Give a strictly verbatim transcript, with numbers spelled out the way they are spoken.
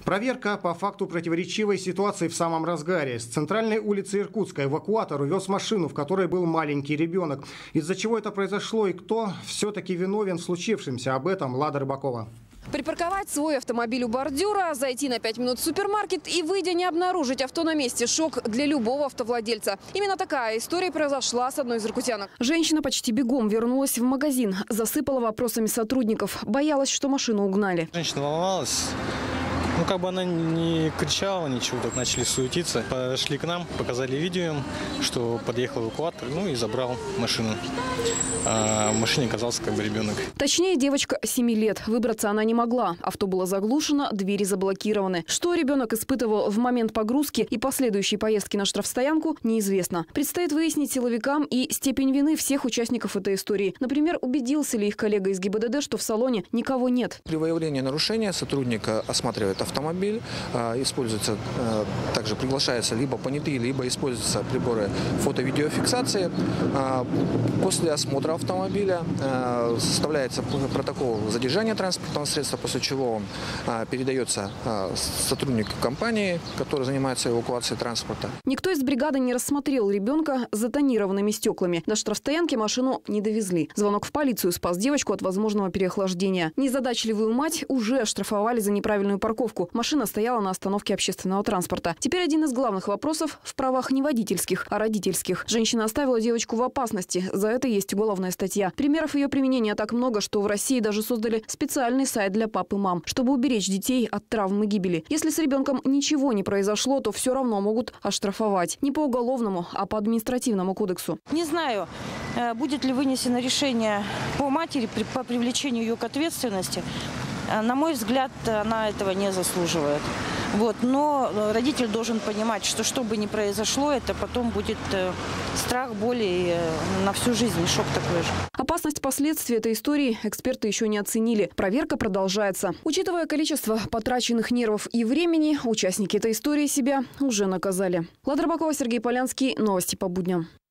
Проверка по факту противоречивой ситуации в самом разгаре. С центральной улицы Иркутска эвакуатор увез машину, в которой был маленький ребенок. Из-за чего это произошло и кто все-таки виновен в случившемся, об этом Лада Рыбакова. Припарковать свой автомобиль у бордюра, зайти на пять минут в супермаркет и, выйдя, не обнаружить авто на месте. Шок для любого автовладельца. Именно такая история произошла с одной из иркутянок. Женщина почти бегом вернулась в магазин. Засыпала вопросами сотрудников. Боялась, что машину угнали. Женщина волновалась. Ну, как бы она не кричала, ничего, так начали суетиться. Пошли к нам, показали видео, что подъехал эвакуатор, ну и забрал машину. А в машине оказался как бы ребенок. Точнее, девочка семи лет. Выбраться она не могла. Авто было заглушено, двери заблокированы. Что ребенок испытывал в момент погрузки и последующей поездки на штрафстоянку, неизвестно. Предстоит выяснить силовикам и степень вины всех участников этой истории. Например, убедился ли их коллега из ГИБДД, что в салоне никого нет. При выявлении нарушения сотрудник осматривает автомобиль, используется, также приглашаются либо понятые, либо используются приборы фото-видеофиксации. После осмотра автомобиля составляется протокол задержания транспортного средства, после чего он передается сотруднику компании, который занимается эвакуацией транспорта. Никто из бригады не рассмотрел ребенка с затонированными стеклами. До штрафстоянки машину не довезли. Звонок в полицию спас девочку от возможного переохлаждения. Незадачливую мать уже оштрафовали за неправильную парковку. Машина стояла на остановке общественного транспорта. Теперь один из главных вопросов в правах не водительских, а родительских. Женщина оставила девочку в опасности. За это есть уголовная статья. Примеров ее применения так много, что в России даже создали специальный сайт для пап и мам, чтобы уберечь детей от травм и гибели. Если с ребенком ничего не произошло, то все равно могут оштрафовать. Не по уголовному, а по административному кодексу. Не знаю, будет ли вынесено решение по матери по привлечению ее к ответственности. На мой взгляд, она этого не заслуживает. Вот. Но родитель должен понимать, что что бы ни произошло, это потом будет страх, боль и на всю жизнь, шок такой же. Опасность последствий этой истории эксперты еще не оценили. Проверка продолжается. Учитывая количество потраченных нервов и времени, участники этой истории себя уже наказали. Лада Рыбакова, Сергей Полянский. Новости по будням.